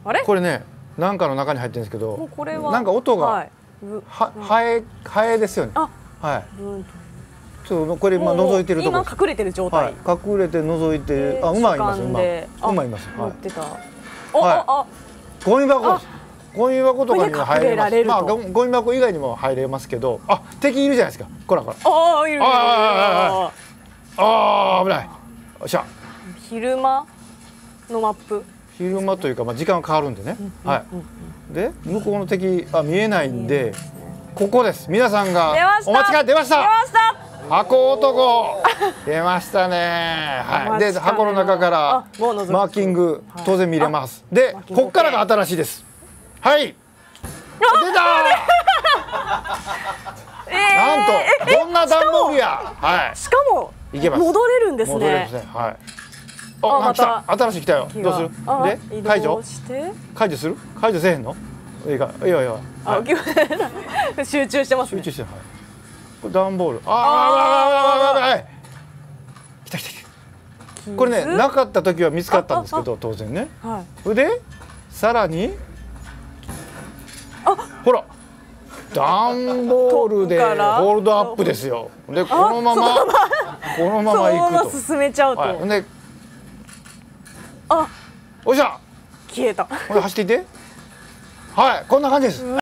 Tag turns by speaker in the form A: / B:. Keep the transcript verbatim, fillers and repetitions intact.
A: あれ？
B: これね、なんかの中に入ってるんですけ
A: もう
B: ど、
A: これは
B: なんか音が、
A: はい
B: は、ハエ、ハエですよね。
A: あ、
B: はい。
A: ブーンと
B: ちょっとこれ今覗いてるところ。
A: 今隠れてる状態。
B: はい。隠れて覗いてる。あ、馬います。馬。馬います。
A: 乗ってた。お、
B: はい
A: あ、あ、
B: ゴミ箱です。ゴミ箱とかにも入れます。まあ、
A: ゴ
B: ゴミ箱以外にも入れますけど、あ、敵いるじゃないですか。こらこら。
A: ああ、いるいるいる。
B: ああ、危ない。よっしゃ。
A: 昼間のマップ。
B: 昼間というか、まあ、時間は変わるんでね。はい。で、向こうの敵、あ、見えないんで。ここです。皆さんがお待ちかね、出ました。
A: 出ました。
B: 箱男出ましたね。はい。で、箱の中からマーキング当然見れます。で、こっからが新しいです。はい。出た。なんとどんな段ボールや。はい。
A: しかも
B: いけます。
A: 戻れるんですね。
B: 戻れるんですね。はい。あ、なんか来た。新しい来たよ。どうする？で、解除？解除する？解除せえへんの？いいか。いやいや。
A: あ、集中してますね。
B: 集中して。はい。これ段ボール。ああ、ああ、ああ、来た来た来た。これね、なかった時は見つかったんですけど、当然ね。はい。で、さらに。あ、ほら。段ボールでホールドアップですよ。で、このまま。このまま行くと。
A: 進めちゃうと。
B: で。
A: あ。
B: おっしゃ。
A: 消えた。
B: これ走っていて。はい、こんな感じです。